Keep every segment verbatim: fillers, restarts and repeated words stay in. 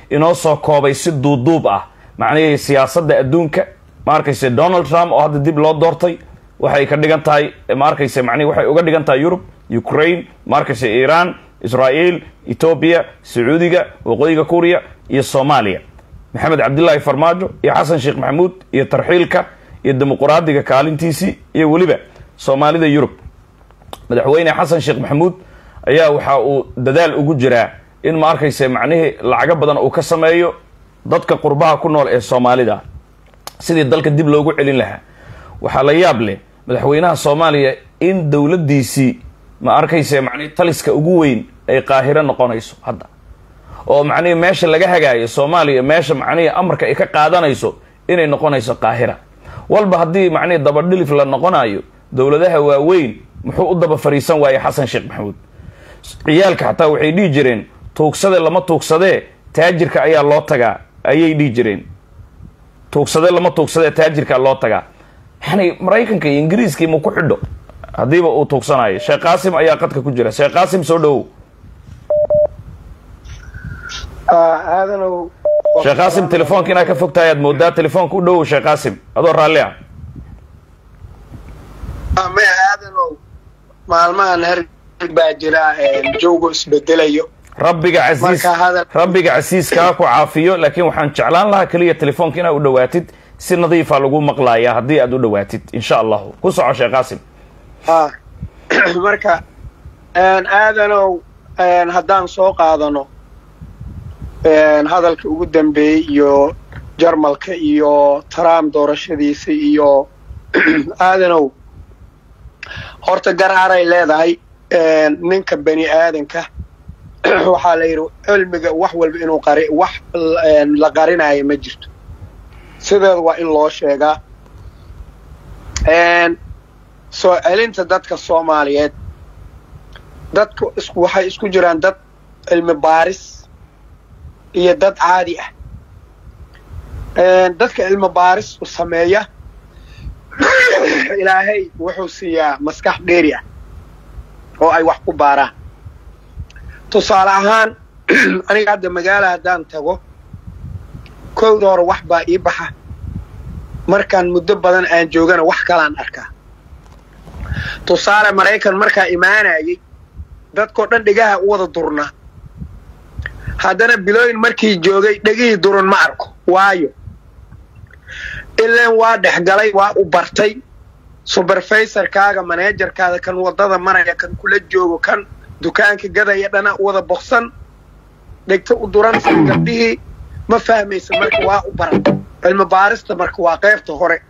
inoo soo koobay si duuduub ah macnaheedu siyaasadda adduunka ma arkayse Donald Trump oo hadda dib loo doortay waxay ka dhigan tahay ma arkayse macnaheedu waxay uga dhigan tahay Europe Ukraine ma arkayse Iran Israel Ethiopia Sacuudiga waqooyiga Korea iyo Soomaaliya Maxamed Cabdullaahi Farmaajo iyo Xasan Sheekh Maxamuud iyo tarxiilka iyo dimuqraadiga kaalintiisi iyo waliba Soomaalida Europe madaxweyne Xasan Sheekh Maxamuud ayaa waxa uu dadaal ugu jiraa in ma arkayse macnaheedu lacag badan uu ka sameeyo dadka qurbaha ku nool ee Soomaalida sidii dalka dib loogu celin lahaa waxa la yaab leh madaxweynaha Soomaaliya in dawladdiisii ma arkayse macnaheedu taliska ugu weyn ay qaahiro noqonayso hadda oo macnaheedu meesha laga hagaayo Soomaaliya meesha macnaheedu amarka ay ka qaadanayso inay noqonayso qaahira walba hadii macnaheedu daba dhilif la noqonayo dawladaha waaweyn muxuu u daba fariisan waayay Xasan Sheekh Maxamuud ciyaalka xataa waxay dhigi jireen tuugsade lama tuugsadee taajirka ayaa loo tagaa ayay dhigi jireen tuugsade lama tuugsadee taajirka loo tagaa yani Mareykanka iyo Ingiriiska ma ku xidho hadiiba uu tuugsanayo Sheekh Qaasim ayaa qadka ku jira Sheekh Qaasim soo dhaw ah aadano Sheekh Qaasim telefoonka ina ka fogtahay aad moodaa telefoonka u dhaw Sheekh Qaasim adoo raalli ah ma aadano maalmahan har baa jira joogo isbedelayo rabbiga casiis rabbiga casiiska ku caafiyo laakiin waxaan jeclaan lahaa kaliya telefoonka ina u dhawaatid si nadiif ah lagu maqlaaya hadii aad u dhawaatid insha Allah ku soco Sheekh Qaasim ah marka aan aadano aan hadaan soo qaadano een hadalka ugu dambeeyay iyo Jarmalka iyo Trump doorashadiisa iyo aadano horta garaaray leedahay een ninka bani aadanka waxa la yiri cilmiga wax walba inuu qari wax la qarinayo ma jirto sideed waa in loo sheegaa een soo celinta dadka Soomaaliyeed dadku isku waxay isku jiraan dad cilmi baaris iyo dad caadi ah een dadka cilmi baaris u sameeya ilaahay wuxuu siiyaa maskax dheeri ah oo ay wax ku baaraan tusaale ahaan aniga hadda magaalada hadaan tago koow hore wax baa ii baxa markaan muddo badan aan joogana wax kale aan arkaa tusaale Mareykan markaa imaanayay dadkoo dhan dhigaha u wada durna haddana bilooyin markii joogay dhigii duran ma arko waayo ileen waa dhaxgalay waa u bartay supervisor kaaga manager kaada kan wadada maraya kan kula joogo kan dukaanka gadaya dhana wada boqsan dhigta u duran gabdhihii ma fahmaysa marka waa u baran cilmi baarista marka waa qaybta hore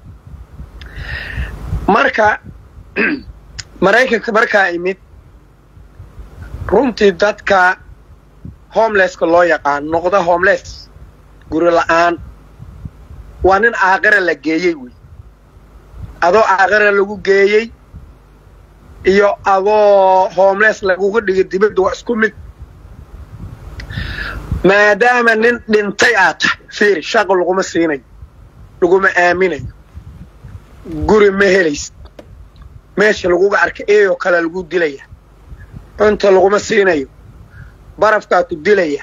marka Mareykanka markaa imid runtii dadka homeless ka loo yaqaan noqda homeless guri la'aan waa nin aakhira la geeyay wey adoo aakhira lagu geeyay iyo adoo homeless lagu dhigay dibadda waa isku mid maadaama nin dhintay aad fiir shaqo laguma siinayo laguma aaminayo guri ma helaysid meesha lagu arka eeyo kala lagu dilaya cunto laguma siinayo barafka ku dilaya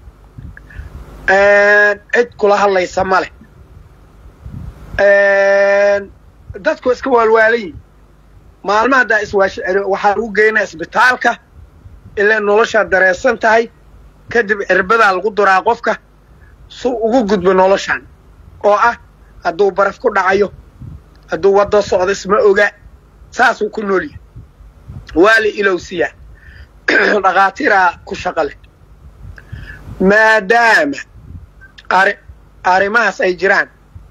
ee cid kula hadlaysa male ee dadku iska walwaalay maalmaha daa iswaash waxa lagu geynaa isbitaalka ilaa nolosha dareesan tahay kadib irbada lagu duraa qofka soo ugu gudbo noloshan oo ah haduu baraf ku dhacayo haduu wada socdo isma oga saas uu ku noolyahay wali ilowsiya dhaqaatiira ku shaqale maadaama ari arimaas ay jiraan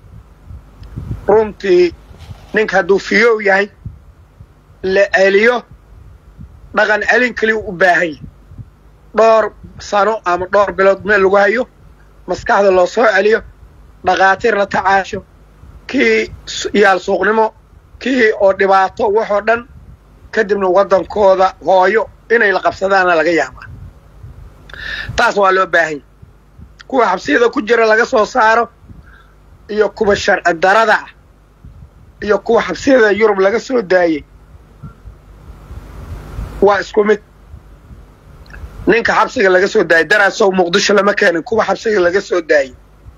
runtii ninka haduu fiyo yahay la celiyo dhaqan celin kali u baahan dhowr sano ama dhowr bilood meel lagu hayo maskaxda loo soo celiyo dhaqaatiir la tacaasho kii yaal suuqnimo kii oo dhibaato wuxuu dhan kadibna wadankooda hooyo inay la qabsadaan laga yaabo taas waa loo baahan kuwa xabsiyada ku jira laga soo saaro iyo kuwa sharci darada iyo kuwa xabsiyada Yurub laga soo daayay waa isku mid ninka xabsiga laga soo daayay daraasow muqdisho lama keenin kuwa xabsiga laga soo daayay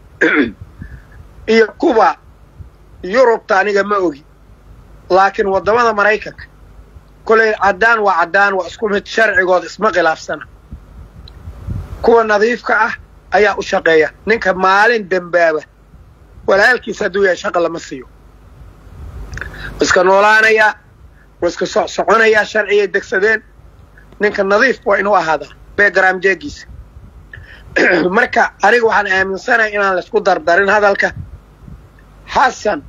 iyo kuwa yurubta aniga ma ogi laakiin wadamada Mareykanka kulay cadaan waa cadaan waa isku mid sharcigooda isma khilaafsana kuwa nadiifka ah ayaa u shaqeeya ninka maalin dambaaba walaalkiisa haduu yahay shaqo lama siiyo iska noolaanaya iska soconaya sharciye degsadeen ninka nadiif waa inuu ahaada background jeegis marka aniga waxaan aaminsanahay inaan la isku dardarin hadalka Xasan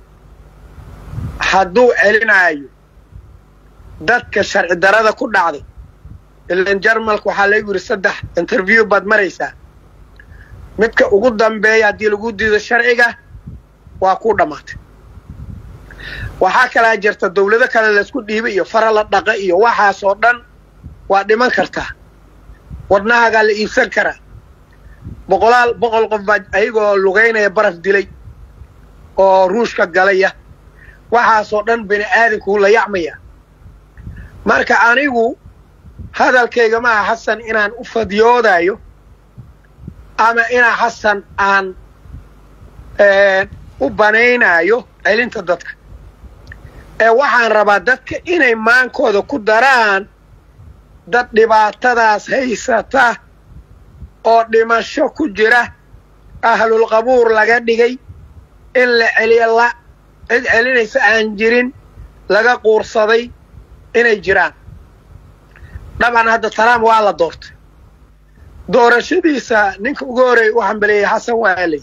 hadduu celinayo dadka sharci darada ku dhacday ilaan Jarmalku waxa la yiri saddex interview bad maraysa midka ugu dambeeya hadii lagu diido sharciga waa ku dhamaatay waxa kala jirta dawlado kale la isku dhiibay iyo fara la dhaqa iyo waxa soo dhan waa dhiman kartaa wadnaha la iibsan karaa boqolaal boqol qof baa ayagoo lugeynaya baraf dilay oo ruushka galaya waxa soo dhan bini aadamku la yacmaya marka anigu hadalkayga ma Xasan inaan u fadiyoodayo ama ina Xasan aan ee u banaynayo celinta dadka ee waxaan rabaa dadka inay maankooda ku daraan dad dhibaatadaas haysata oo dhimasho ku jira ahlul qabuur laga dhigay in la celiyo la cid celinaysa aan jirin laga quursaday inay jiraan dhaban hadda Trump waa la doortay doorashadiisa ninka ugu horeeyay waxaan baleeyay Xasan Waali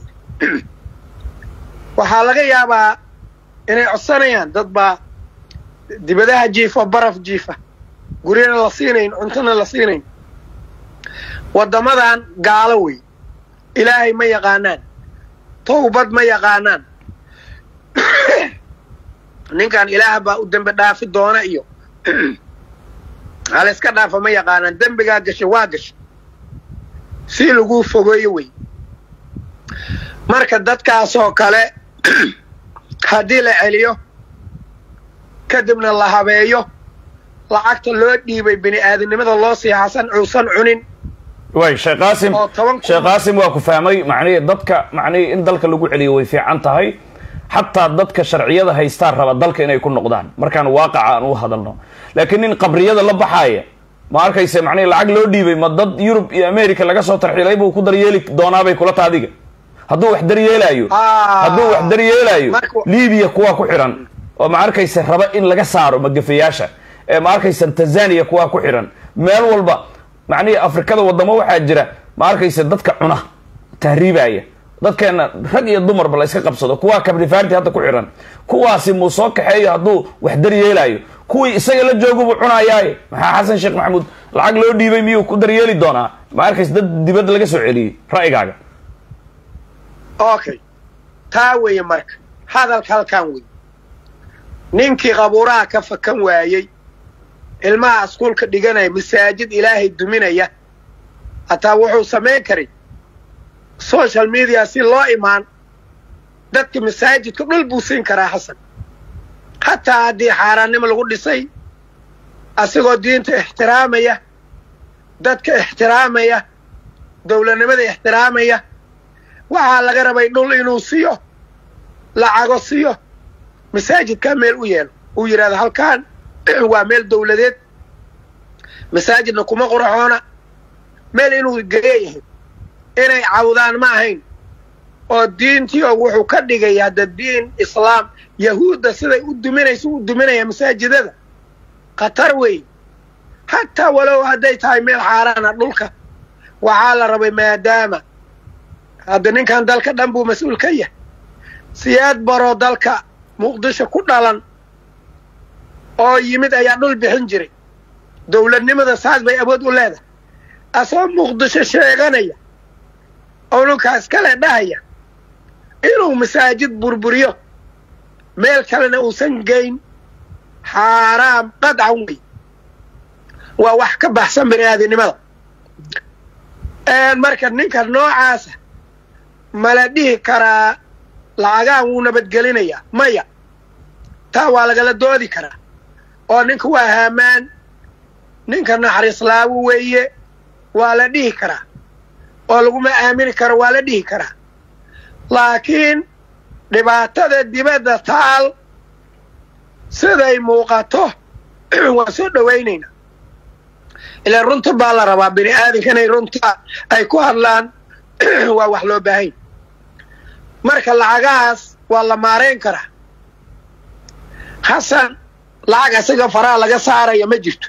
waxa laga yaabaa inay codsanayaan dad ba dibadaha jiifa baraf jiifa guriyana la siinayn cuntana la siinayn wadamadan gaalo way ilaahay ma yaqaanaan toobad ma yaqaanaan ninkan ilaah baa u dambe dhaafi doona iyo hal iska dhaafa ma yaqaanaan dambiga gashay waa gashay si lagu fogeeyo way marka dadkaas oo kale hadii la celiyo kadibna la habeeyo lacagta loo dhiibay bini aadamnimada loo sii Xasan uusan cunin way Sheekh Qaasim Sheekh Qaasim waa ku fahmay macnaheedu dadka macnaheedu in dalka lagu celiyo way fiican tahay hatta dadka sharciyada haysta raba dalka inay ku noqdaan markaan waaqaca aan u hadalno laakiin in qabriyada la baxaya ma arkaysa macnaheedu lacag loo dhiibay ma dad Yurub iyo America laga soo tarxiilay buu ku daryeeli doonaa bay kula taadiga hadduu wax daryeelayo hadduu wax daryeelayo Liibiya kuwa ku xiran oo ma arkaysa raba in laga saaro magafayaasha ee ma arkaysa Tanzania kuwa ku xiran meel walba macnaheedu Afrikada wadamo waxa jira ma arkaysa dadka cuna tahriibaya dadkeena rag iyo dumar bal iska qabsado kuwa kabrifaarti hadda ku xiran kuwaasi muu soo kaxeeyo hadduu wax daryeelayo kuwii isaga la joogo buu cunaayay maxaa Xasan Sheekh Maxamuud lacag loo dhiibay miyuu ku daryeeli doonaa ma arkaysa dad dibad laga soo celiyay ra'yigaaga okay taa weeye marka hadalka halkan weey ninkii qabuuraha ka fakan waayay ilmaha iskuulka dhiganay masaajid ilaahay duminaya hataa wuxuu sameyn karay social media si loo imaan dadka masaajidka dhul buu siin karaa Xasan hataa hadii xaaraannimo lagu dhisay asigoo diinta ixtiraamaya dadka ixtiraamaya dawladnimada ixtiraamaya waxa laga rabay dhul inuu siiyo lacago siiyo masaajidka meel u yeelo uu yiraahdo halkaan waa meel dawladeed masaajidna kuma qurxoona meel inuu geeyahay inay caawdaan ma ahayn oo diintii oo wuxuu ka dhigay hada diin islaam yahuuda siday u duminayso u duminaya masaajidada qatar way hatta walow haday tahay meel xaaraana dhulka waxa la rabay maadaama hada ninkan dalka dhan buu mas'uul ka yahay siyaad baro dalka muqdisho ku dhalan oo yimid ayaa dhul bixin jiray dawladnimada saas bay awood u leedahay asoo muqdisho sheeganaya oo ninkaas kale dhahaya inuu masaajid burburiyo meel kalena uusan geyn xaraam qadcan way waa wax ka baxsan bini'aadanimada een marka ninka noocaas mala dhihi karaa lacagaan uu nabadgelinaya maya taa waa lagala doodi karaa oo ninka waa haamaan ninka naxariis laawo weeye waa la dhihi karaa oo laguma aamini karo waa la dhihi karaa laakiin dhibaatada dibadda taal siday muuqato waan soo dhowaynaynaa ilaa runta baa la rabaa bini aadanka inay runta ay ku hadlaan waa wax loo baahan marka lacagahaas waa la maarayn karaa xasan lacag isaga faraha laga saaraya ma jirto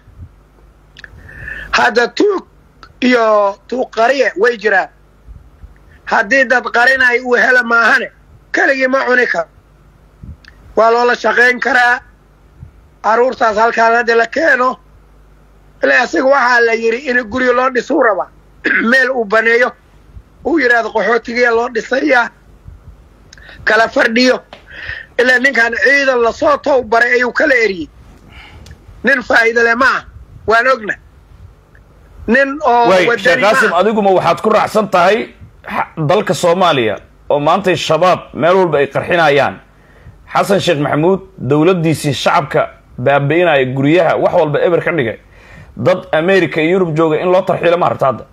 hadda tuug iyo tuug qariye way jiraan haddii dad qarinay uu hela maahane keligii ma cuni karo waa loola shaqayn karaa carruurtaas halkaan hadda la keeno ilaa isaga waxaa la yidhi in guryo loo dhisuu rabaa meel uu baneeyo uu yidhaahdo qaxootigiya loo dhisayaa kala fardhiyo ilaa ninkan ciidan lasoo tow baray ayuu kala eriyey nin faa'iido leh ma ah waan ogna nin oo wadani qaasim adiguma waxaad ku raacsan tahay dalka Soomaaliya oo maanta shabaab meel walba ay qarxinayaan xasan sheekh maxamuud dawladdiisii shacabka baabiinaya guryaha wax walba eber ka dhigay dad America iyo Yurub jooga in loo tarxiilo ma hartaada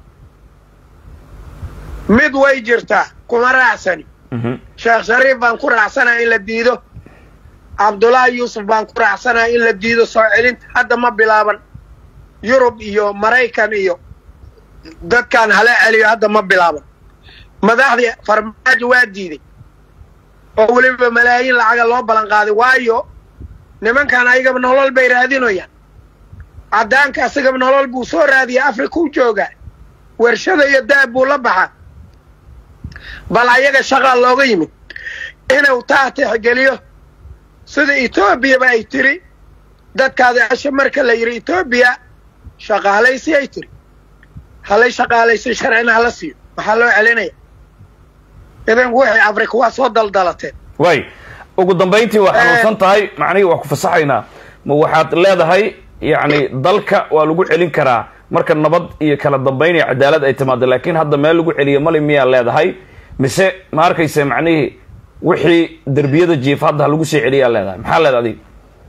mid way jirtaa kuma raacsani sheekh shariif baan ku raacsanaa in la diido cabdullaahi yuusuf baan ku raacsanaa in la diido soo celinta hadda ma bilaaban yurub iyo maraykan iyo dadkan hala celiyo hadda ma bilaaban madaxdii farmaajo waa diiday oo weliba malaayiin lacaga loo ballan qaaday waayo nimankan ayagaba nolol bay raadinayaan caddaanka asagaba nolol buu soo raadiyay afrika u joogaa warshada iyo daab buu la baxaa bal ayaga shaqaa looga yimid inuu taa tixgeliyo sida etoobiyaba ay tiri dadkaada asha marka la yidhi etoobiya shaqaalaysi ay tiri halay shaqaalaysi sharcina hala siiyo maxaa loo celinaya idan wixii afrika waa soo daldalateen way ugu dambayntii waa xanuunsan tahay macnihii waa ku fasaxaynaa ma waxaad leedahay yacni dalka waa lagu celin karaa marka nabad iyo kala dambayn iyo cadaalad ay timaado laakiin hadda meel lagu celiyo mali miyaa leedahay mise ma arkaysa macnihii wixii derbiyada jiif hadda lagu soo celiyaa leedahay maxaa leedahay adiga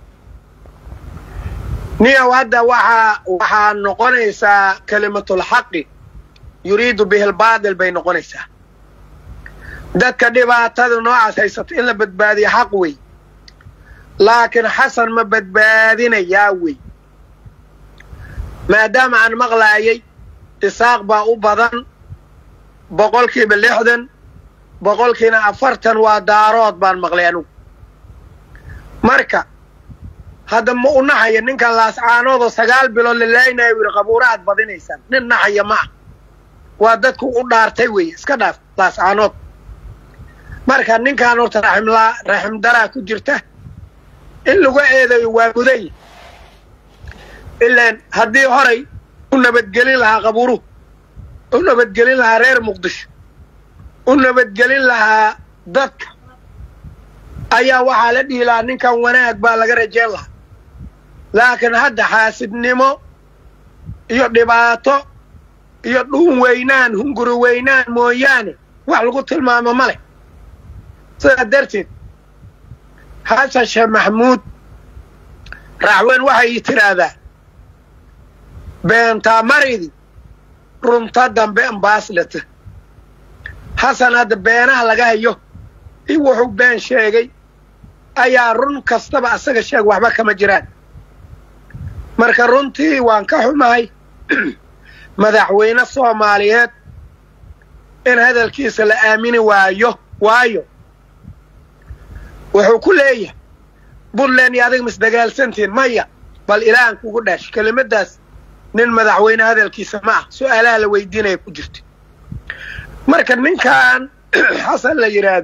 niyow hadda waxaa waxaa noqonaysaa kalimatul xaqi yuriidu bihi albaatil bay noqonaysaa dadka dhibaatada noocaas haysato in la badbaadiyo xaq wey laakiin xasan ma badbaadinayaa wey maadaama aan maqlaayay isaaq baa u badan boqolkiiba lixdan boqolkiina afartan waa daarood baan maqlay anugu marka hadda ma u naxaya ninkan laascaanoodoo sagaal bilood la laaynayo yidhi qabuuraad badinaysaan nin naxaya ma ah waa dadku u dhaartay weeye iska dhaaf laascaanood marka ninkan horta raximlaa raxim daraa ku jirta in lagu eedayo waa muday ilaan haddii horay u nabadgelin lahaa qabuuruhu u nabadgelin lahaa reer muqdisho u nabadgelin lahaa dadka ayaa waxaa la dhihi lahaa ninkan wanaag baa laga rajayn lahaa laakiin hadda xaasidnimo iyo dhibaato iyo dhuun weynaan hunguri weynaan mooyaane wax lagu tilmaamo ma leh sidaa darteed xasan sheekh maxamuud raaxweyn waxay tiraahdaa beentaa maridi runta dambe ambaaslata xasan hadda beenaha laga hayo i wuxuu been sheegay ayaa run kastaba asaga sheeg waxba kama jiraan marka runtii waan ka xumahay madaxweyne soomaaliyeed in hadalkiisa la aamini waayo waayo wuxuu ku leeyahay buntland iyo adiga misdagaalsantiin maya bal ilaahan kugu dhaash kelimadaas nin madaxweyne hadalkiisa ma ah su-aalaha la weydiinaya ku jirta marka ninkan xasan la yidhaahdo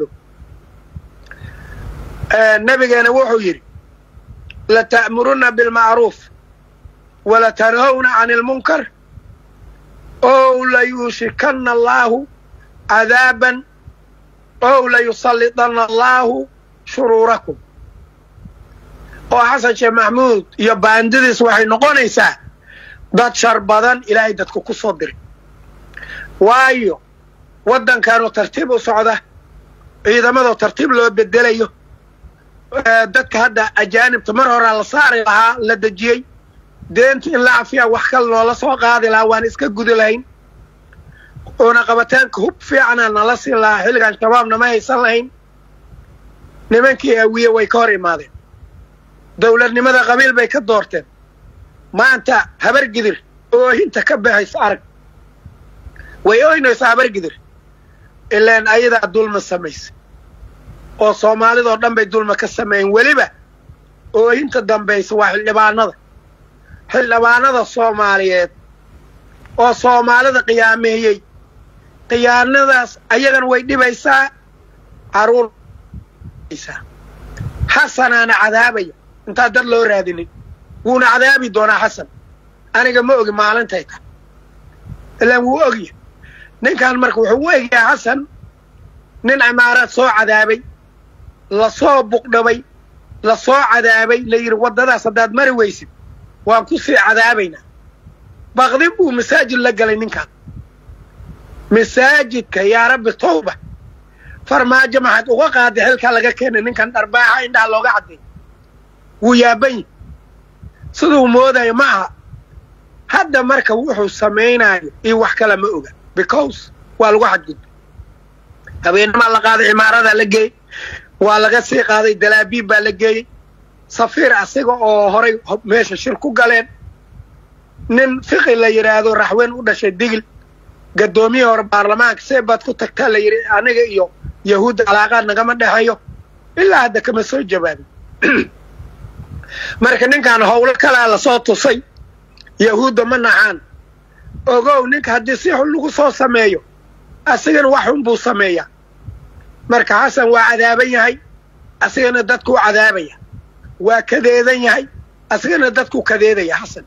nabigeena wuxuu yidhi lata'muruna bilmacruuf walatanhawna cani ilmunkar ow layuushikana allaahu cadaaban ow layusallidana allaahu shuruurakum oo xasan sheekh maxamuud iyo baandidiis waxay noqonaysaa dad shar badan ilaahay dadku ku soo diray waayo waddankanoo tartiib u socda ciidamadoo tartiib loo bedelayo dadka hadda ajaanibta mar horaa la saari lahaa la dejiyey deenta in la cafiya wax kale noola soo qaadi lahaa waan iska gudi lahayn oona qabataanka hub fiicana nala siin lahaa xilligan shabaabna ma haysan lahayn nimankii awiye way ka hor imaadeen dowladnimada qabiil bay ka doorteen maanta habar gidir oohinta ka baxaysa arag way ooynaysa habar gidir ilaan ayadaa dulma samaysa oo soomaalidoo dhan bay dulma ka sameeyeen weliba oohinta dambaysa waa xildhibaanada xildhibaanada soomaaliyeed oo soomaalida qiyaameeyey qiyaanadaas ayagana way dhibaysaa caruur xasanaana cadaabaya intaa dad loo raadinin wuuna cadaabi doonaa xasan aniga ma ogi maalintay tahay ilaan wuu ogya ninkan marka wuxuu u egyahay xasan nin cimaaraad soo cadaabay la soo buqdhabay la soo cadaabay la yidhi waddadaas haddaad mari weysid waan ku sii cadaabaynaa baqdin buu masaajid la galay ninkan masaajidka yaa rabbi tawba farmaajo maxaad uga qaaday xilkaa laga keenay ninkan dharbaaxa indhaha looga cadday wuu yaaban yahay siduu moodayo ma aha hadda marka wuxuu samaynayo iyo wax kale ma oga because waa lagu xadgudbay habeennimaa la qaaday cimaaradaa la geeyey waa laga sii qaaday dalaabiib baa la geeyey safiir asiga oo horay meesha shir ku galeen nin fiqi la yidhaahdo raxweyn u dhashay digil gaddoomiyihii hore baarlamaanka see baad ku tagtaa la yidhi aniga iyo yahuudda calaaqaad nagama dhexeeyo ilaa hadda kama soo jawaabin marka ninkan howlo kalea lasoo tusay yahuudda ma naxaan ogow ninka haddii si xun lagu soo sameeyo asigana wax xun buu sameeyaa marka xasan waa cadaaban yahay asigana dadkuu cadaabaya waa kadeedan yahay asigana dadkuu kadeedaya xasan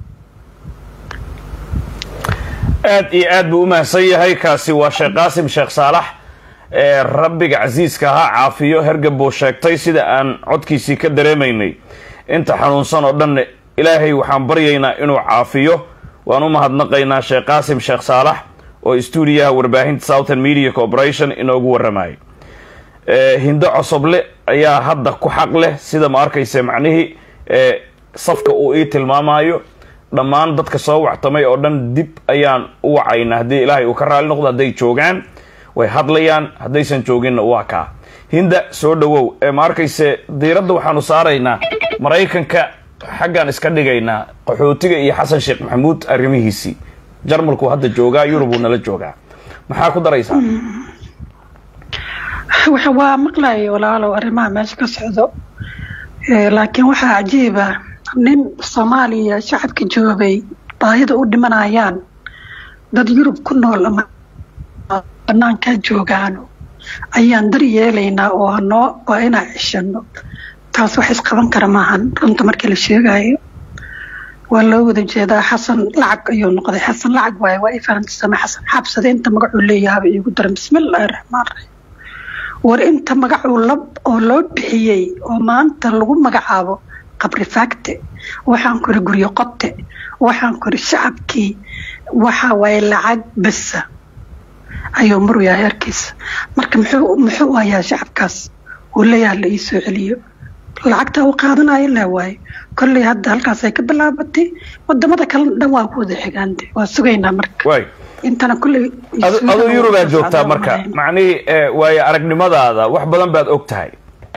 aad iyo aad buu u mahadsan yahay kaasi waa sheekh qaasim sheekh saalax ee rabbiga casiiska ahaa caafiyo hergab buu sheegtay sida aan codkiisii ka dareemaynay inta xanuunsan oo dhan ilaahay waxaan baryaynaa inuu caafiyo waan u mahadnaqaynaa sheekh qaasim sheekh saalax oo stuudiyaha warbaahinta Southern Media Corporation inoogu warramay hindo cosoble ayaa hadda ku xaq leh sida ma arkaysa macnihii ee safka uu ii tilmaamayo dhammaan dadka soo wactamay oo dhan dib ayaan u wacaynaa haddii ilaahay uu ka raali noqdo hadday joogaan way hadlayaan haddaysan jooginna waa kaa hinda soo dhawow ee ma arkayse diiradda waxaanu saaraynaa maraykanka xaggaan iska dhigaynaa qaxootiga iyo xasan sheekh maxamuud arrimihiisii jarmalku hadda joogaa yurub uu nala joogaa maxaa ku daraysaa waxa waa maqlaay walaalo arrimaha meesha ka socdo laakiin waxaa cajiiba nin Soomaaliya shacabka joogay baahida u dhimanayaan dad yurub ku nool ama banaanka joogaan ayaan daryeelaynaa oo noo waa inaan cishano taas wax isqaban kara maahan runta markii la sheegayo waa loo wada jeedaa xasan lacag ayuu noqday xasan lacag waay waa ifaantisama xasan xabsada inta magacuu leeyahay igu daran bismillaahi raxmaani raxiim war inta magacuu lab oo loo bixiyay oo maanta lagu magacaabo qabri faagte waxaan kori guryo qodte waxaan kori shacabkii waxa way lacag bas ayuu maruyaa heerkiisa marka muxuu muxuu ayaa shacabkaas uu leeyahay la ii soo celiyo lacagta uu qaadanayo la waay kulli hadda halkaas ay ka bilaabatay wadamada kale dhan waa ku wada xigaande waa sugaynaa marka way intana kulli adu Yurub aad joogtaa marka macnii way aragnimadaada wax badan baad og tahay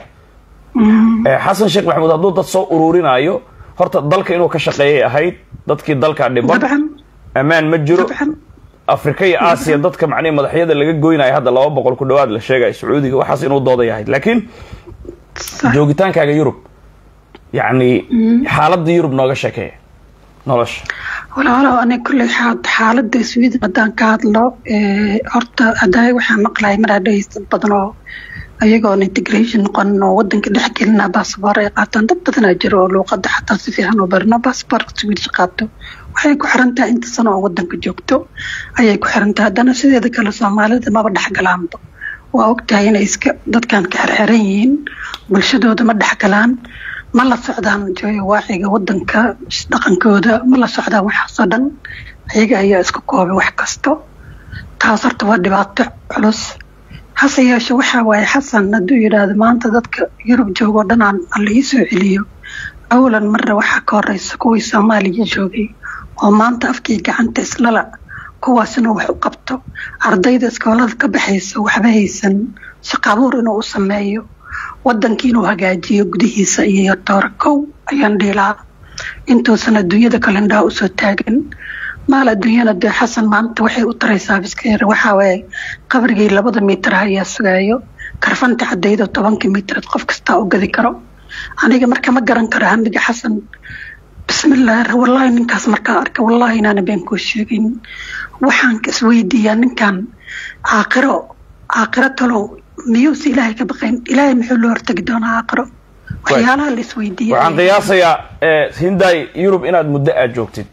xasan sheekh maxamuud hadduu dad soo ururinayo horta dalka inuu ka shaqeeyay ahayd dadkii dalka dhiban amaan ma jiro afrika iyo aasiya dadka macnii madaxyada laga goynayo hadda laba boqol ku dhawaad la sheegay sacuudiga waxaas inuu dooday ahayd laakiin joogitaankaaga Yurub yani xaaladda Yurub nooga sheekay nolosha walaalo ana kulli xaaladda Sweden hadaan ka hadlo ee horta haday waxa maqlay maraadaysta badan oo ayagoo integration noqon oo wadanka dhex gelina passport ay qaataan dad badan jiro oo luqadda xataa si fiican u barna passport Swedish qaato waxay ku xirantaa inta sano oo wadanka joogto ayay ku xirantaa hadana sideeda kale Soomaalida ma dhex galaanba waa ogtahay inay iska dadkan ka xirxiran yihiin bulshadooda ma dhex galaan ma la socdaan jooyo waaxiga wadanka dhaqankooda ma la socdaan waxa dhan ayaga ayaa isku koobay wax kasto taas horta waa dhibaato culus hase yeeshee waxa waaye xasan hadduu yiraahdo maanta dadka Yurub joogo dhan aan la ii soo celiyo awlan marna waxaa ka horeysa kuwii Soomaaliya joogay oo maanta afkii gacanta islala kuwaasna wax u qabto ardayda iskoolada ka baxaysa waxba haysan shaqo abuur inuu u sameeyo wadankii inuu hagaajiyo gudihiisa iyo toorkow ayaan dhilaa intuusan adduunyada kalendhaa usoo taagan maal adduunyada dee xasan maanta waxay u taraysaa biskeer waxaa waaye qabrigii labada mitir ayaa sugayo karfanta cadaydo tobanka mitir qof kasta u gadi karo aniga marka ma garan karo hamiga xasan bismillaah wallahi ninkaas markaa arka wallahi inaan been ku sheegin waxaan isweydiiyaa ninkan aakhiro aakhiro talow miyuu si ilaahay ka baqayn ilaahay muxuu loo hortagi doonaa aakhiro waxyaalaha la isweydiiyaa waxaan qiyaasayaa hinday Yurub inaad muddo aad joogtid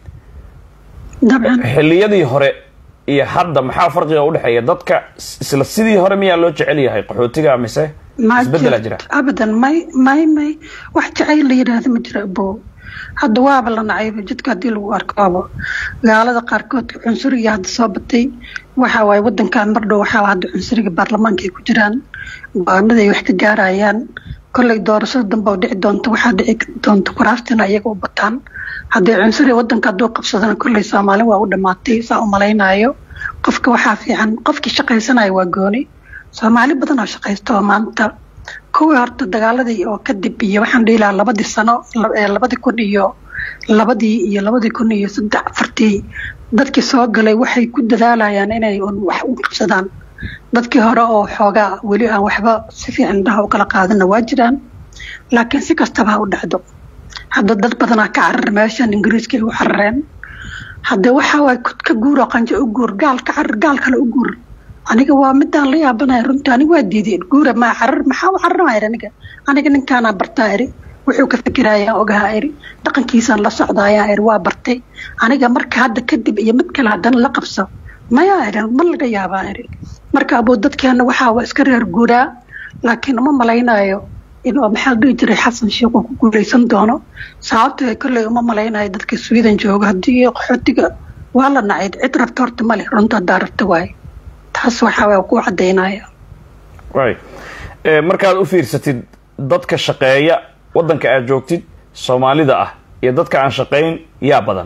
dabcan xilliyadii hore iyo hadda maxaa farqiga u dhaxeeya dadka isla sidii hore miyaa loo jecel yahay qaxootiga mise isbedel jira abadan may may may wax jacayl la yiraahdo ma jiro abo hadda waaba la nacay jidka hadii lagu arkaabo gaalada qaarkood cunsuriga hadda soo batay waxa way wadankan mardhow waxa hadda cunsuriga baarlamaanka ay ku jiraan go'aanada ay wax ka gaarayaan kolley doorashada dambe oo dhici doonto waxa dhici doonto kuraastina iyaga u bataan hadda cunsuriga wadanka doo qabsadana kolley Soomaali waa u dhamaatay saa u maleynaayo qofka waxa fiican qofkii shaqaysanaya waa gooni Soomaali badan oo shaqaysto maanta kuwa horta dagaaladii oo ka dib iyo waxaan dhilaa labadii sano labadii kun iyo labadii iyo labadii kun iyo saddex afartii dadkii soo galay waxay ku dadaalayaan inay wax u qabsadaan dadkii hore oo xoogaa weli aan waxba si fiican dhaha u kala qaadana waa jiraan laakiin si kastaba u dhacdo hadda dad badan ka carar meeshan Ingiriiska u xarreen hadda waxa way ka guuro qanjo u guur gaal ka carar gaal kale u guur aniga waa midaan la yaabanahay runtii aniga waa diiday guura ma carar maxaa u cararayaa aniga aniga ninkaana bartaayri wuxuu ka fikirayaa ogaayri dhaqankiisan la socdaayaa waa bartay aniga marka hadda kadib iyo mid kale hadan la qabso ma yaayran ma laga yaabaa marka abo dadkeena waxa waa iska reer guuraa laakiin uma malaynayo inuu maxaa dhigi jiray xasan sheekh ku guuleysan doono sababtoo kale uma malaynayo dadka Sweden jooga hadii qaxootiga waa la nacay cid rabto horta male runta daarta waay taas waxa way ku cadeynaya way ee markaad u fiirsatid dadka shaqeeya wadanka aad joogtid Soomaalida ah iyo dadka aan shaqeyn yaa badan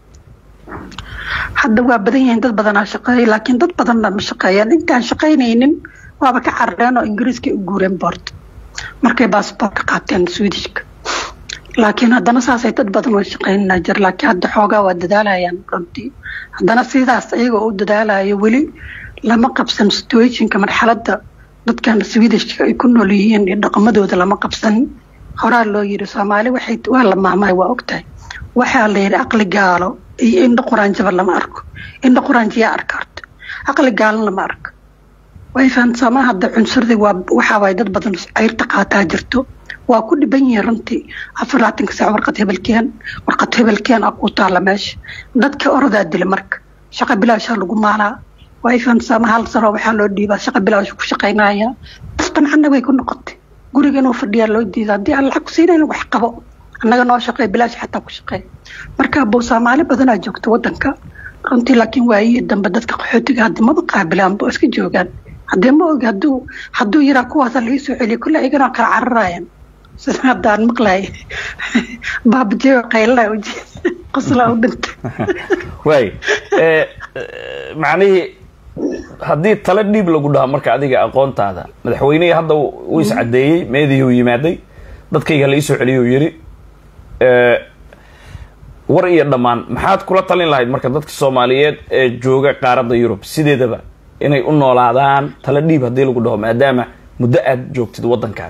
hadda waa badan yihiin dad badan oo shaqeeya laakiin dad badan ma shaqeeyaan intaan shaqeynaynin waaba ka carareen oo Ingiriiska u guureen boort markay baasaboorka qaateen Swedishka laakiin haddana saasay dad badan oo shaqeynaa jir laakiin hadda xoogaa waa dadaalayaan runtii haddana sidaas iyaga oo dadaalayo weli lama qabsan situationka marxaladda dadkan Swedishka ay ku nool yihiin iyo dhaqamadooda lama qabsan horaa loo yiri Soomaali waxay waa la maamay waa ogtahay waxa la yiri aqli gaalo iyo indho quraan jabal lama arko indho quraan jiya arkarto aqli gaalo lama arko way faan sama hadda cunsurdi waa waxa way dad badan ay taqaataa jirto waa ku dhiban yihiin runtii afaraatan saac warqad hebelkeen warqad hebelkeen aku taala meesha dadka orada dil marka shaqa bilaash lagu maalaa way faan sama hal sano waxa loo dhiibaa shaqa bilaash ku shaqeynaya tan xanna way ku noqotay guriga inuu fadhiya loo diidaa hadii aan lacag ku siinayno wax qabo annaga noo shaqeey bilaash xataa ku shaqeey marka boo Soomaali badan ay joogto wadanka runtii laakiin waayii dambe dadka qaxootiga hadda ma qaabilaan boo iska joogan hadda ma og haduu haduu yara kuwaas la isoo celiyo kulli igana kala cararayaan sidaan maqlay baab jeeyo qayla u qosla u dhintay way ee macnaheedu haddii tala dhiib lagu dhaha marka adiga aqoontaada madaxweynaha hadda uu is cadeeyay meedii uu yimaaday dadkayga la isoo celiyo yiri ee war iyo dhamaan maxaad kula talin lahayd marka dadka Soomaaliyeed ee jooga qaaradda Yurub sideedaba inay u noolaadaan tala dhiib hadii lagu dhaho maadaama muddo aad joogtid wadankan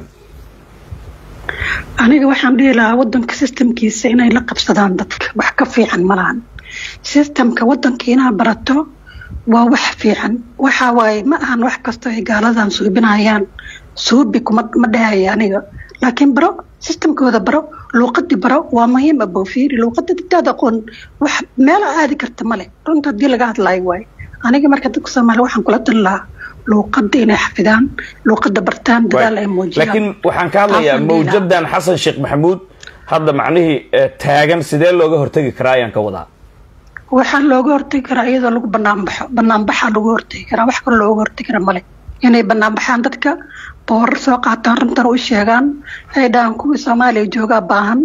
aniga waxaan dhiilaa wadanka systemkiisa inay la qabsadaan dadka wax ka fiican malahan systemka wadankiina barato waa wax fiican waxa way ma ahan wax kasto ay gaaladan suubinayaan suubi kuma ma dhahay aniga laakiin baro systemkooda baro luqaddi baro waa muhiim abo fiiri luqadda dadada qoon wax meel aadi karta male runta hadii laga hadlayo way aniga marka dadka Soomaali waxaan kula talaa luqadda inay xafidaan luqadda bartaan dadaal ay muujiyaan laakiin waxaan ka hadlayaa mawjadan Xasan Sheekh Maxamuud hadda macnaheedu taagan sidee looga hortagi karaa ayaan ka wadaa waxa looga hortagi karaa iyadoo lagu banaan baxo banaan baxa lagu hortagi karaa wax kale looga hortagi karaa male inay banaan baxaan dadka boor soo qaataan runtan u sheegaan ay dhaan kuwa Soomaaliya jooga baahan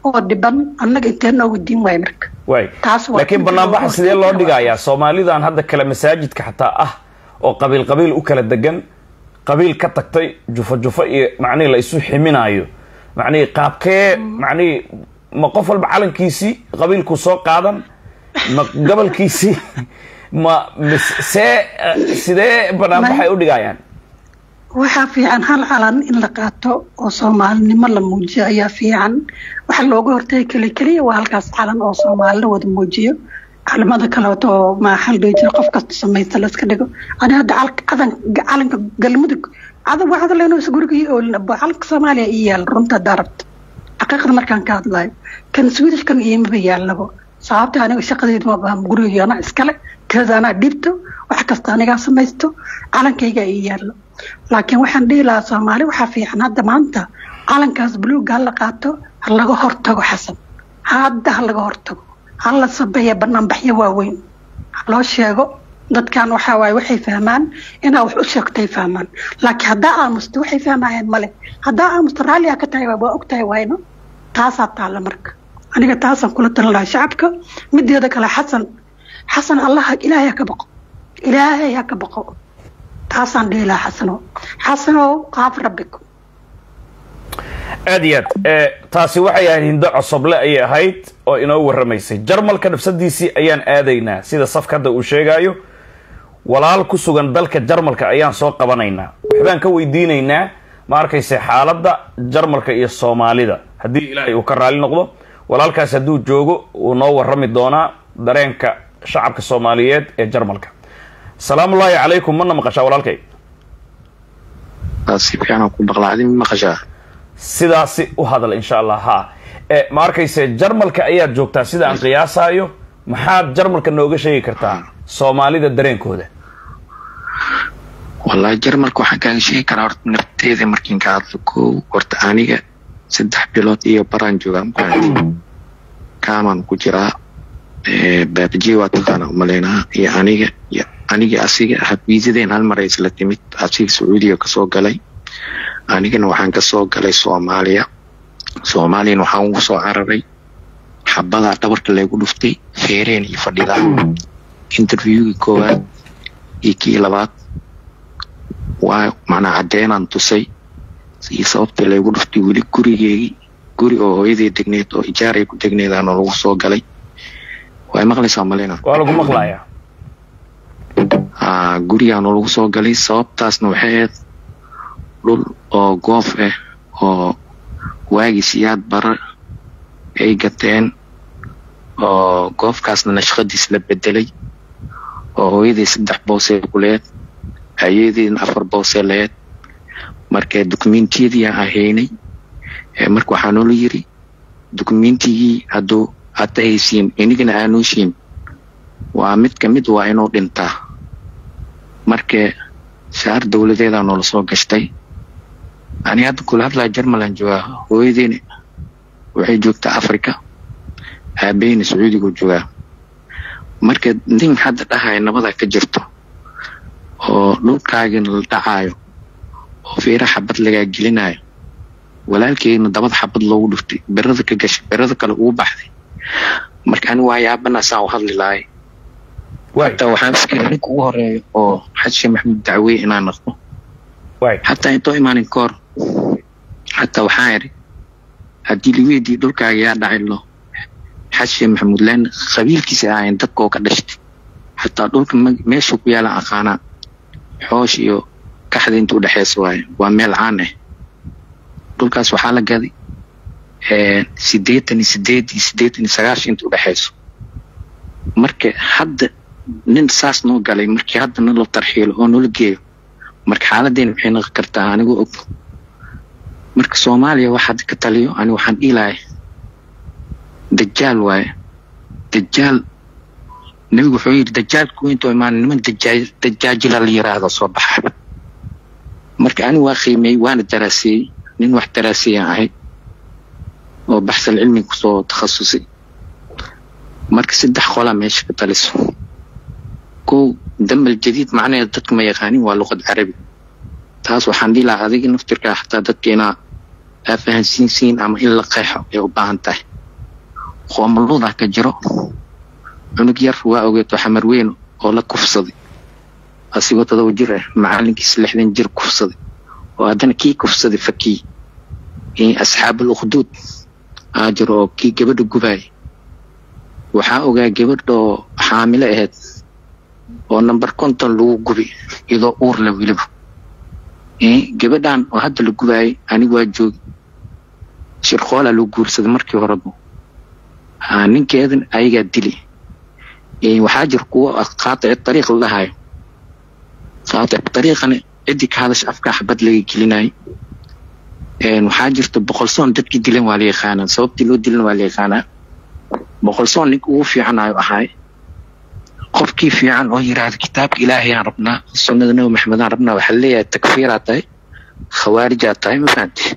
oo dhiban annaga inteen noogu diin waay marka way laakiin banaanbax sidee loo dhigayaa Soomaalidan hadda kala masaajidka xataa ah oo qabiil qabiil u kala degan qabiil ka tagtay jufa jufa iyo macnii la isu ximinaayo macnii qaabkee macnii ma qof walba calankiisi qabiilku soo qaadan ma gobolkiisi ma see sidee banaanbax ay u dhigayaan waxa fiican hal calan in la qaato oo Soomaalinimo la muujiyo ayaa fiican waxa looga hortay kali kali waa halkaas calan oo Soomaaliland wada muujiyo calamada kale oo ma xal dhijir qof kasta sameeyay la iska dhigo ana hadda calan calanka galmudug ada waxa la inuu isgurigii oo calanka Soomaaliya iyo runta darabta xaqiiqada markaan ka hadlayo kan Swedish kan iyo ma yaalabo sababta aniga shaqadeedu ma baan guriga ana iskale kaadana dhibto wax kasta aniga sameeysto calankayga iyo yaalo laakiin waxaan dhiilaa Soomaali waxa fiican hadda maanta calankaas buluug la qaato laga hortago xasan hadda laga hortago hal sabeeya barnaamijyo waaweyn loo sheego dadkan waxa waay waxay fahmaan inaa wax u sheegtay fahmaan laakiin hadda aamusto waxay fahmayaan male hadda aamusto raaliya ka tahay waa ogtahay wayno taas taala marka aniga taasan kula talaa shacabka mideeda kale xasan xasan allah ilaahay ka baqo ilaahay ka baqo taasan dhiilaa xasano xasano qaaf rabbiku aadiyad ee taasi waxay ahayd hindo cusuble ay ahayd oo inoo waramaysay Jarmalka nafsadiisii ayaan aadaynaa sida safkada uu sheegayo walaal ku sugan dalka Jarmalka ayaan soo qabanaynaa waxbaan ka weydiinaynaa ma arkayse xaaladda Jarmalka iyo Soomaalida hadii Ilaahay uu ka raali noqdo walaalkaas haduu joogo uu noo warami doonaa dareenka shacabka Soomaaliyeed ee Jarmalka salaamu alaykum man maqashaa walaalkay asiibkana ku baqlaadin maqashaa sidaasi u hadal insha Allah ha ee ma arkayse Jarmalka ayaa joogtaa sida aan qiyaasayo maxaad Jarmalka nooga sheegi kartaa Soomaalida dareenkooda wallahi Jarmalka waxaan ka sheegi karaa horta nafteeda markiin ka hadlo ko horta aniga saddex bilood iyo baraan joogaan kaaman ku jiraa ee baabaji waa taqaana umaleynaa iyo aniga iyo aniga asiga xafiisadeen hal mar isla timid asiga Sacuudiga ka soo galay anigana waxaan ka soo galay Soomaaliya Soomaaliya waxaan ugu soo cararay xabada dhabarka lagu dhuftay feereen iyo fadhida interview koowaad iyo kii labaad waa macna cadeenan tusay si sababta lagu dhuftay wili gurigeegi guri oo hooyadii degneed oo ijaar ay ku degneedaan oo lagu soo galay way maqlaysaa malena waa lagu maqlayaa ah gurigaan lagu soo galay sababtaasna waxay ahayd dhul oo goof ah oo waagi siyaad bar ay gateen oo goofkaasna nashqadiis la bedelay oo hooyadii saddex boos ay ku leed ayadii afar boos ay leed markay dokumentiyadii ahaynay ee marka waxaan oo yiri dokumentigii haduu ataysiin inigana aanu shiin waa mid ka mid waa inuu dhintaa marka shaar dawladeeda noo soo gashtay ani hadda kula hadlaa Jarmaland jooga hooyadeena waxay joogtaa Afrika aabeena Sacuudiga jooga marka nin hadda dhahay nabada ka jirto oo dhulkaaga la dhacayo oo feera xabad laga gelinayo walaalkeena dabad xabad loogu dhuftay birada ka gashay birada kale uu baxday marka ani waa yaabana saan hadli laay وقتها وحان سكرني كوه رأي أو حتى محمود دعوي إن أنا نخو حتى إنتو إيمان إنكار حتى وحاري هدي لوي دي دول كايا داعي الله حتى محمود لان خبيل كيسا عين تبقى وكدشت حتى دول ماشو بيالا أخانا حوش إيو كحد إنتو دحيس واي وميل عانه دول كاس وحالة قادي اه سيديتني سيديتي سيديتني سغاش إنتو دحيسو marka hadda nin saas noo galay markii hadda nala tarxiilo oo nala geeyo marka xaaladeen waxay noqon kartaa anigu og marka Soomaaliya waxa ka taliyo ani waxaan ilaahay dajaal waay dajaal nabi wuxuu yiri dajaal ku intuu imaan niman dajaal dajaajila la yiraahdo soo baxay marka ani waa qiimay waana daraasay nin wax daraasay ahay oo baxsan cilmi ku soo takhasusay marka saddex qola meesha ka taliso ko damal jadiid macnaheedu dadka ma yaqaanin waa luqad carabi taas waxaan dhilaa adiga naftirka xataa dadkeena afahansiin siin ama in la qeexo ay u baahan tahay qoomaluda ka jiro cunug yar waa ogeeto xamar weyn oo la kufsaday asigoo todoba jir ah macalinkiis lixdan jir kufsaday oo haddana kii kufsaday fakii in asxaabul ukhdud ajir oo kii gabadha gubay waxaa ogaa gabadho xaamilo ahayd oo number konton lagu gubi idoo uur la wiliba ee gabadhan oo hadda la gubay anigu waa joog shirqoola lagu guursaday markii horeba aa ninkeedan ayaga dili ee waxaa jir kuwa qaatay tariiq lahaay qaatay tariiqana cidii ka hadash afka xabad laga gelinay ee waxaa jirta boqol soon dadkii dileen waa la yaqaanaa sababtii loo dilin waa la yaqaanaa boqol soon ninka ugu fiicanayo ahay qofkii fiican oo yiraahdo kitaabka ilaahay aan rabnaa sunnada nabi maxamed aan rabnaa waxa leeyahay takfiiraad tahay khawaarijaad tahay ma fahanti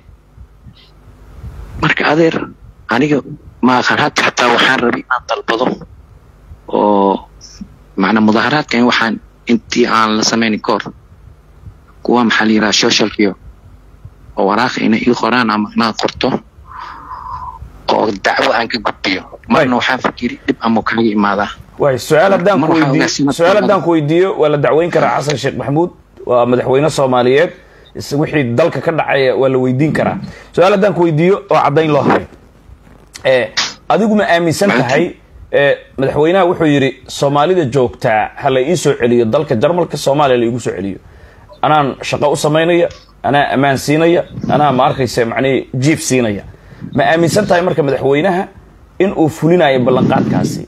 marka adeer aniga ma aqaan hadda xataa waxaan rabay inaan dalbado oo macna mudaharaadkan waxaan intii aan la samaynin koor kuwa maxaa la yiraahdaa socialkiyo oo waraaq inay ii qoraan ama inaan qorto oo dacwo aan ka gudbiyo marna waxaan fikiri dib ama kaga imaadaa واي سؤال هدان كويدي سؤال هدان كويديو ولا دعوين كرا حسن الشيخ محمود ومدحوينه Soomaaliyeed wixii dalka ka dhacay wala weydiin kara su'aal hadan ku weydiiyo oo cadeyn loo hayo ee adigu ma aaminsan tahay ee madaxweynaha wuxuu yiri Soomaalida joogta hala ii soo celiyo dalka Jarmalka Soomaaliya la igu soo celiyo anaan shaqo u sameynaya ana amaan siinaya ana ma arkaysa macni jiif siinaya ma aaminsan tahay marka madaxweynaha in uu fulinayo ballanqaadkaasi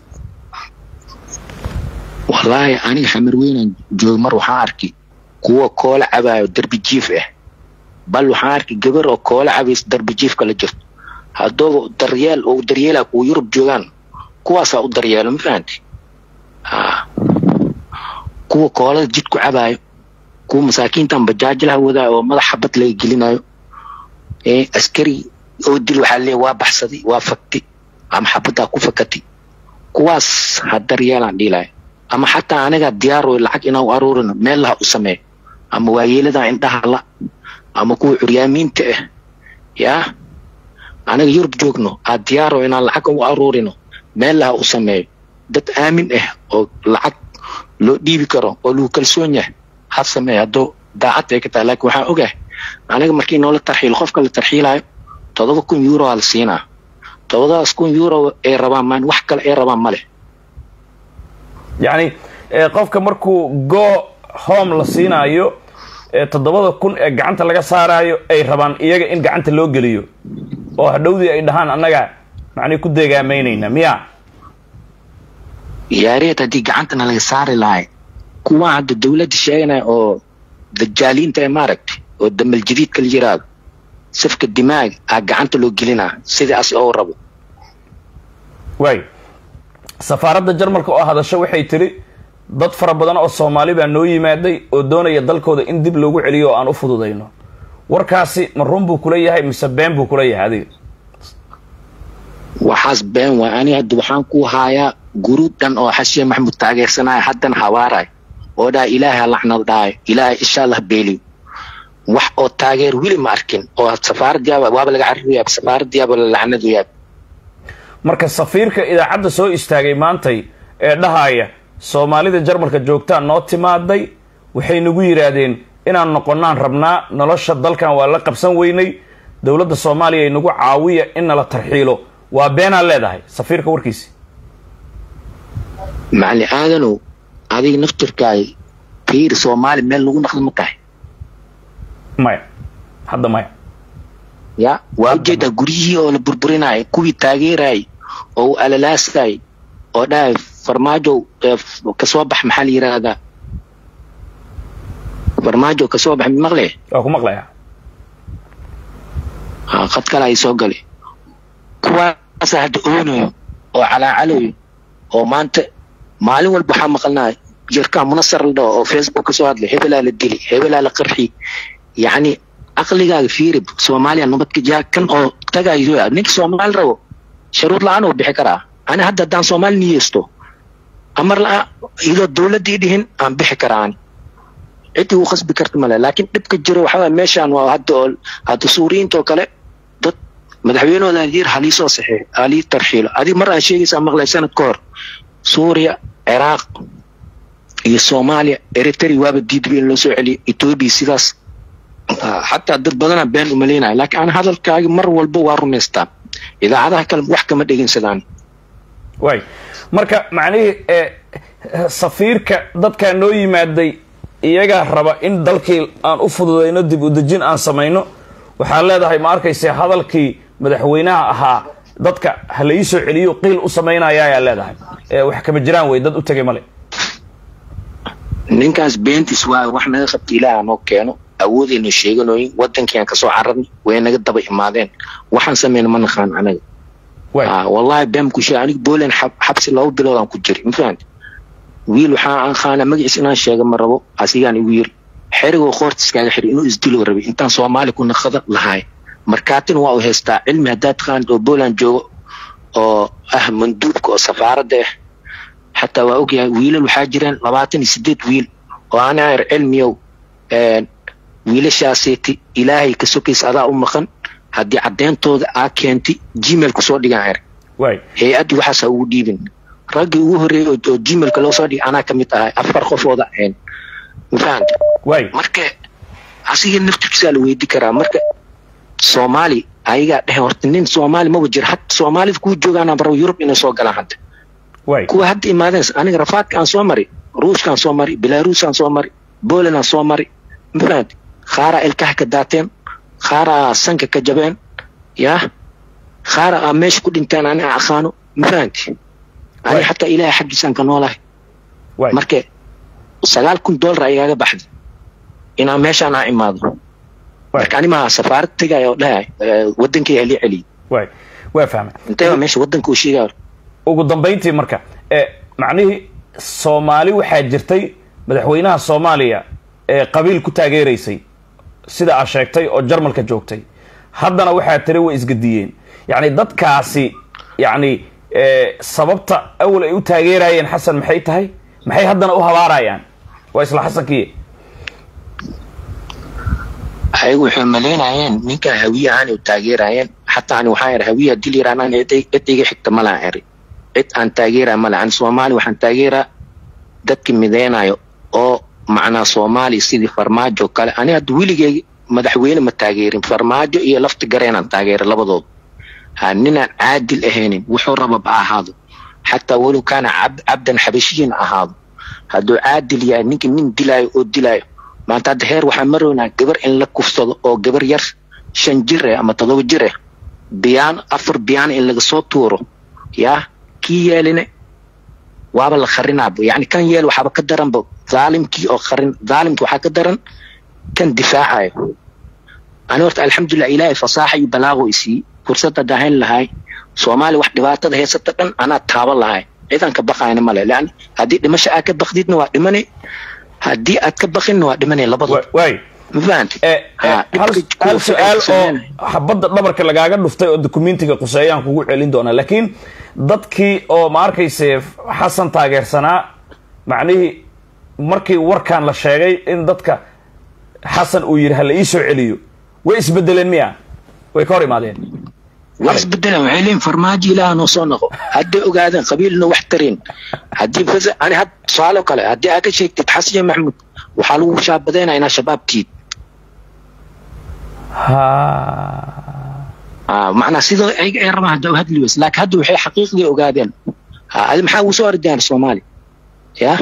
والله أنا حمر وين جو مر وحاركي كوا كول عباية درب جيف إيه بل وحاركي جبر أو كول عبيس درب جيف كلا جفت هادو دريال أو دريالك ويوروب جوان كوا سا دريال مفهمتي آه كوا كول جيت كوا عباية كوا مساكين تام بجاج له وذا وما حبت لي جلينا إيه عسكري أو دلو حالي وابحصدي وافكتي عم حبتها كوفكتي كواس هالدريال عندي لاي ama xataa anaga diyaar oo lacag inaan u aruurino meel la u sameey ama waayeelada intaha la ama kuwa curyaamiinta ah yaa anaga Yurub joogno a diyaar oo inaan lacag u aruurino meel la u sameey dad aamin ah oo lacag loo dhiibi karo oo loo kalsoon yahay ha sameeyado daacad ay ka tahay laakiin waxa ogahay anaga markii noo la tarxiil qofka la tarxiilayo todoba kun euro al siina todoba kun euro ee rabaan maan wax kale ee rabaan male يعني قفك مركو جو هوم لسينايو تضبط كون جعنت لقى صارايو أي ربان إيجا إن جعنت لو جريو أو هدودي أي دهان أنا جا يعني كود جا مينينا ميا يا ريت هدي جعنتنا لقى صار لاي كوا عند الدولة الشينة أو دجالين تأمارك والدم الجديد كل جراد سفك الدماغ جعنت لو جلنا سيد أسي أو ربو واي سفارة Jarmalka oo hadasho waxay tiri dad fara badan oo Soomaali baa noo yimaaday oo doonaya dalkooda in dib loogu celiyo oo aan u fududeyno warkaasi ma run buu kula yahay mise been buu kula yahay adiga waxaas been waa ani hadda waxaan ku hayaa guruudan oo Xashiye Maxamuud taageersanay hadan hawaaray oo daa ilaahay lacnad dhaay ilaahay insha Allah beeli wax oo taageer wili ma arkin oo safaaradda waaba laga xariyaa safaaradda waaba la lacnad yaab marka safiirka idaacada soo istaagay maantay ee dhahaaya Soomaalida Jarmalka joogta noo timaaday waxay nagu yiraahdeen inaan noqonaan rabnaa nolosha dalkan waa la qabsan weynay dawladda Soomaaliya ay nagu caawiya in la tarxiilo waa been aan leedahay safiirka warkiisi macali aadano adiga naftirkaay fiir Soomaali meel lagu naqdo ma tahay maya hadda maya ya waajida guriyii oo la burburinay kuwii taageeray oo alalaasay oo dhaay farmaajo ka soo bax maxal yiraahdaa farmaajo ka soo bax maqlay oo ku maqlaya ha qad kala ay soo galay kuwaas hadda oonayo oo calaacalayo oo maanta maalin walba waxa maqalnaa jirka munasar la oo Facebook ka soo hadlay hebel la dili hebel la qarxi yani aqliga fiirib Soomaaliya nabad ka jaa kan oo tagaayo nin Soomaali rabo shuruud la'aan oo bixi kara ana hadda daan Soomaali niyeesto amar la ilo dawladii dhihin aan bixi karaan intii uu khasbi karto mala laakiin dibka jiro waxa meeshan waa hadda hadda Suuriyiinta kale dad madaxweynahooda yir halii soo saxee ali tarxiilo adi mar aan sheegaysa maqlay sanad ka hor Suuriya Iraq iyo Soomaaliya Eritrea waaba diidbay in loo soo celiyo Ethiopia sidaas حتى dad badan been u maleynay laakiin aan hadalkaaga mar walba waa rumaystaa idaacadaha kale wax kama dhageysadaan way marka macnaheedu ee safiirka dadka noo yimaaday iyaga raba in dalkii aan u fududeyno dib u dejin aan sameeyno waxa leedahay ma arkaysaa hadalkii madaxweynaha ahaa dadka hala ii soo celiyo qiil u sameynaya ayaa leedahay ee wax kama jiraan way dad u tagay male ninkaas beentis waa wax naga qabtay ilaaha noo keeno awoodina sheeganooyin wadankiyan ka soo cararnay way naga daba imaadeen waxaan sameeyna ma naqaan anaga ah wallahi bam ku shay aniga boolan xabsi loo bilowdan ku jiray ma fahanti wiil waxa aan qaana magaciisa inaan sheego ma rabo asigaan igu yir xirigo qoortis kaaga xiri inuu isdilo rabay intaan Soomaali ku naqada lahaay markaatin waa u heystaa cilmi hadaad qaan oo boolan joogo oo ah manduubka oo safaaradda حتى واوغي ويل الحاجرين لباتن سديد ويل وانا علميو ان ويل شاسيتي الهي كسوكيس ادا امخن hadii cadeentooda aa keenti gmail ku soo dhigan ayr way hay'ad waxa soo dhiibin rag ugu horeeyay oo gmail ka loo soo dhig ana kamid ahay afar qofooda ahayn mafahant way marka asiga naftiisa la weydii karaa marka Soomaali ayaga dhahay horta nin Soomaali ma wajir had Soomaalida ku joogaana baro Yurub inay soo galaan hadda way ku hadda imaadeen aniga rafaadka aan soo mari Ruushka aan soo mari Belarus aan soo mari Poland aan soo mari mafahant khara ilkaha ka daateen khara sanka ka jabeen ya khara ameesh ku dhintaan ana aqaano mafahant ani hatta ilaahay xaqiisan ka noolahay way marka sagaal kun dollar ayaga baxday ina meeshaan aan imaado marka ani ma safaarad tagayo dhahay wadankii heli celi way way fahmay inta meesha wadanka uu sheegay ugu dambeyntii marka ee macnaheedu Soomaali waxa jirtay madaxweynaha Soomaaliya ee qabiil ku taageereysay sida aad sheegtay oo Jarmalka joogtay haddana waxa tiri way isgadiyeen yaani dadkaasi yaani ee sababta awal ay u taageerayeen Xasan maxay tahay maxay haddana u habaarayaan waa isla Xasankii ay wuxuu maleynayeen ninka hawiya aan u taageerayeen hatta aan waxa yar hawiya diliraan ee eediga xigta malaa'iri cid aan taageera malaa'an Soomaali waxaan taageera dadka mideenayo oo macna Soomaali sidii farmaajo kale ani had wiligay madaxweyne ma taageerin farmaajo iyo lafta gareenan taageera labadood hanina caadil aheenin wuxuu raba baahaado hatta walo kana abdan xabashiin ahaado haduu caadil yahay ninka nin dilaayo oo dilaayo maanta heer waxa maroona gabar in la kufsado oo gabar yar shan jir ama todoba jir biyaan afar biyaan in laga soo tuuro ya ki yeelina waaba la kharinaabo yani kan yeel waxa ka daran bo zaalimkii oo kharin zaalimku waxa ka daran kan difaacayo ana horta alxamdulillah ilaahay fasaaxa iyo balaago isi fursada dahayn lahay Soomaali wax dhibaatada heysata dhan ana taaba lahay idan ka baqayna male laan hadii dhimasho aad ka baqdidna waa dhimanay hadii aad ka baqinna waa dhimanay labadaba way mafahant ee hal su'aal oo xabada dhabarka lagaaga dhuftay oo dokumentiga quseeyaan kugu celin doona laakiin dadkii oo ma arkaysay Xasan taageersanaa macnaheedu markii warkan la sheegay in dadka Xasan uu yiri hal ii soo celiyo way isbedeleen miya way ka hor imaadeen way isbedeleen waxay leeyihiin farmaajo ilaaha noo soo noqo hadday ogaadeen qabiilna wax tareen haddii fas ani had su'aalo kale haddii aad ka sheegtid Xasan Maxamuud waxaa lagu shaabadeynaa inaa shabaabtiid ha ah macna sidoo ay ay rabaan hadda hadli weys laakiin hadda waxay xaqiiqdii ogaadeen ha hal maxaa u soo ordaan Soomaali ya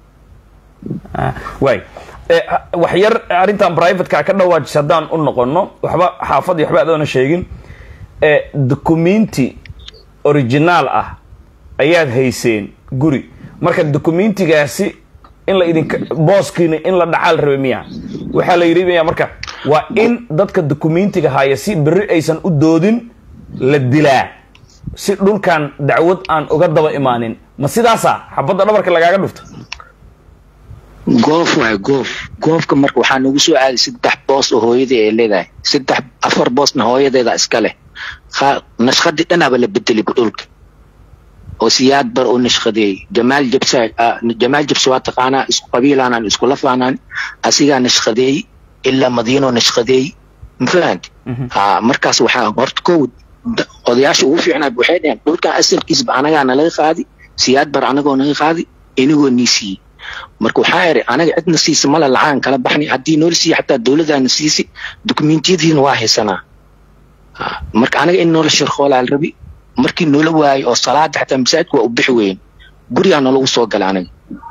way wax yar arintan private ka ka dhawaajis hadaan u noqono waxba xaafadii waxba adoona sheegin ee documenti original ah ayaad hayseen guri marka documentigaasi in la idin booskiina in la dhacal rabamiya waxa la yiriibaya marka waa in dadka documentiga haya si bari aysan u doodin la dilaa si dhulkan dacwad aan uga daba imaanin ma sidaasa xabada dhabarka lagaaga dhufto goof waa goof goofka marka waxaa nagu soo aaday saddex boos oo hooyadii ay leedahay saddex afar boosna hooyadeeda iska leh nashqadii dhanaba la bedelay dhulka oo siyaad bar oo nashqadeey jamaal jabsa jamaal jabsa waa taqaanaa isku qabiilaanaan isku lafaanaan asigaa nashqadeey ilaa madiino nashqadeey mafahant ha markaas waxaa horta kow odayaasha ugu fiicnaa waxay dhaheen dhulkan asalkiisba anagaa nalaga qaadi siyaad bar anagoo naga qaadi inagoo nii siiyey marka waxaa iri anaga cidna siisa mala lacaan kala baxnay haddii noola siiya xataa dowladdaana siisi dukumentiyadiina waa haysanaa marka anaga in noola shirqoolaa la rabi markii noola waayo oo salaada xataa masaajidka waa u bixi weyn gurigaa noolagu soo gala anaga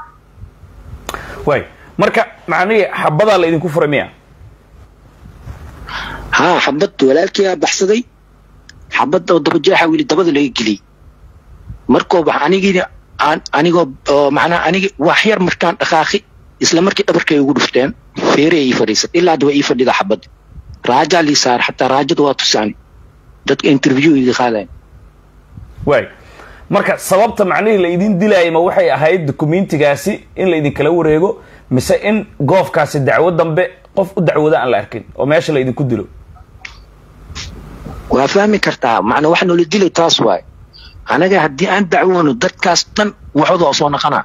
way marka macnihii xabadaa la idinku furay miya haa xabad walaalkiyaa baxsaday xabadda dabajeexa weli dabada laga geliyey markoo bax anigiina anigoo macnaa aniga wax yar markaan dhaqaaqi isla markii dhabarkay ugu dhufteen feerey ii fadhiisat ilaa daba ii fadhida xabad raajaa lii saar xataa raajada waa tusaani dadka interview iga qaadayan way marka sababta macnihii la idin dilaayay ma waxay ahayd dukumentigaasi in la idinkala wareego mise in goofkaasi dacwo dambe qof u dacwada aan la arkin oo meesha la idinku dilo waa fahmi kartaa macna wax noola dilay taas waay anaga haddii aan dacwoono dadkaas dhan waxooda oo soo naqanaa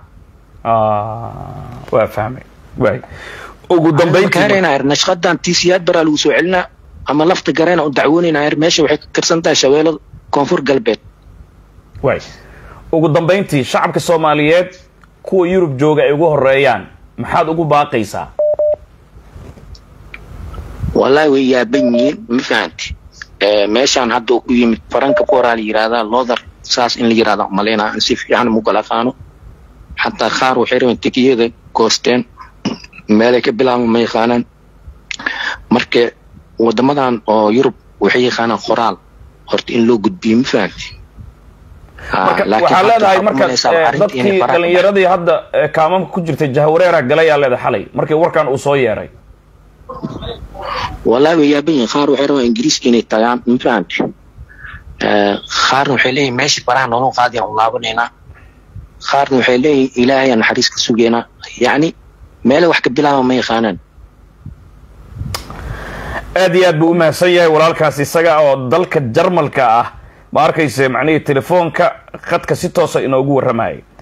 waa fahmay way ugu dambayntii nashqadan tiisiyaad baraa lagu soo celinaa ama lafta gareena u dacwoonayna meesha waxay ka karsan tahay shabeellada koonfur galbeed way ugu dambayntii shacabka Soomaaliyeed kuwa Yurub jooga ay ugu horeeyaan maxaad ugu baaqaysaa wallahi way yaaban yihiin ma fahanti ee meeshaan hadda ku yimid faranka qoraal yiraahdaa loodar saas in la yiraahdo maleena aan si fiican mu kala qaano hatta qaar waxay rabeen tikiyada goosteen meelay ka bilaabmaan ma yaqaanaan marka wadamadan oo Yurub waxay yaqaanaan qoraal horta in loo gudbiyo ma fahanti waxaa leedahay marka dadkii dhalinyaradii hadda kaamamka ku jirtay jahwareera galayaa leedahay xalay markii warkan uu soo yeeray والله ويابين خارو حروا إنجليز كني تيام إنفانت خارو حلي ماشي برا نونو قاضي الله بنينا خارو حلي إلهي أنا حريص كسوجينا يعني ما له وحكي بلا ما يخانن أدي أبو ما سيء ولا الكاسي سجع أو ضلك الجرمل كأه ما أركيس معني التليفون كخد كسيتوس إنه جور رماي